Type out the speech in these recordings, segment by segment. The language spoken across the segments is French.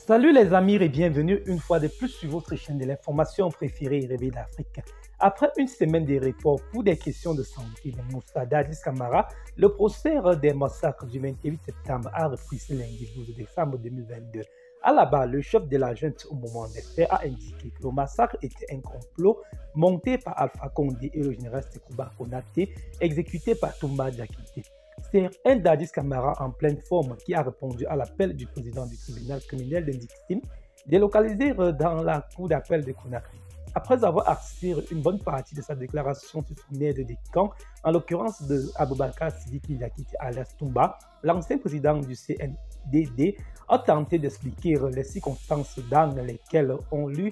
Salut les amis et bienvenue une fois de plus sur votre chaîne de l'information préférée et rêvée d'Afrique. Après une semaine de report pour des questions de santé de Moussa Dadis Camara, le procès des massacres du 28 septembre a repris ce lundi 12 décembre 2022. À la barre, le chef de la junte au moment des faits a indiqué que le massacre était un complot monté par Alpha Condé et le général Sekouba Konaté, exécuté par Toumba Diakité. C'est un Dadis Camara en pleine forme qui a répondu à l'appel du président du tribunal criminel de Ndixim, délocalisé dans la cour d'appel de Conakry. Après avoir assuré une bonne partie de sa déclaration sur son aide des camps, en l'occurrence de Aboubakar Sidiki Diakité alias Toumba, l'ancien président du CNDD a tenté d'expliquer les circonstances dans lesquelles ont eu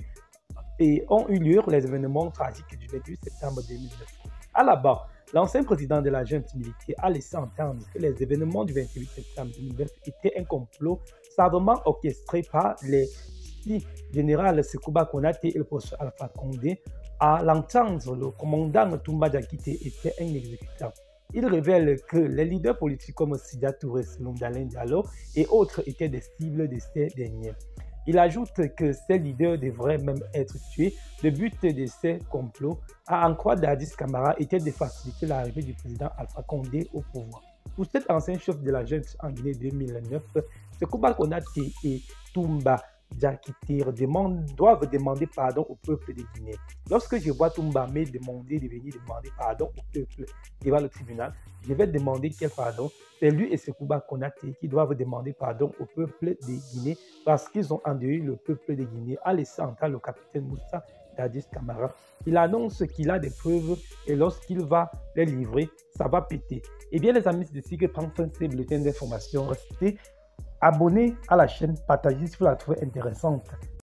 lieu les événements tragiques du 28 septembre 2009. À la barre, l'ancien président de la junte militaire a laissé entendre que les événements du 28 septembre 2009 étaient un complot savamment orchestré par les généraux Sekouba Konaté et le professeur Alpha Condé. À l'entendre, le commandant Toumba Diakité était un exécutant. Il révèle que les leaders politiques comme Sida Touré, Dalin Diallo et autres étaient des cibles de ces derniers. Il ajoute que ces leaders devraient même être tués. Le but de ces complots, à en croire Dadis Camara, était de faciliter l'arrivée du président Alpha Condé au pouvoir. Pour cet ancien chef de la junte en Guinée 2009, Sekouba Konaté et Toumba Diakité doivent demander pardon au peuple de Guinée. Lorsque je vois Toumba me demander de venir demander pardon au peuple devant le tribunal, je vais demander quel pardon. C'est lui et Sekouba Konaté qui doivent demander pardon au peuple de Guinée parce qu'ils ont endeuillé le peuple de Guinée à laisser entrer le capitaine Moussa Dadis Camara. Il annonce qu'il a des preuves et lorsqu'il va les livrer, ça va péter. Eh bien les amis, c'est ici que prend fin ces bulletins d'information. Restez abonnés à la chaîne, partagez si vous la trouvez intéressante.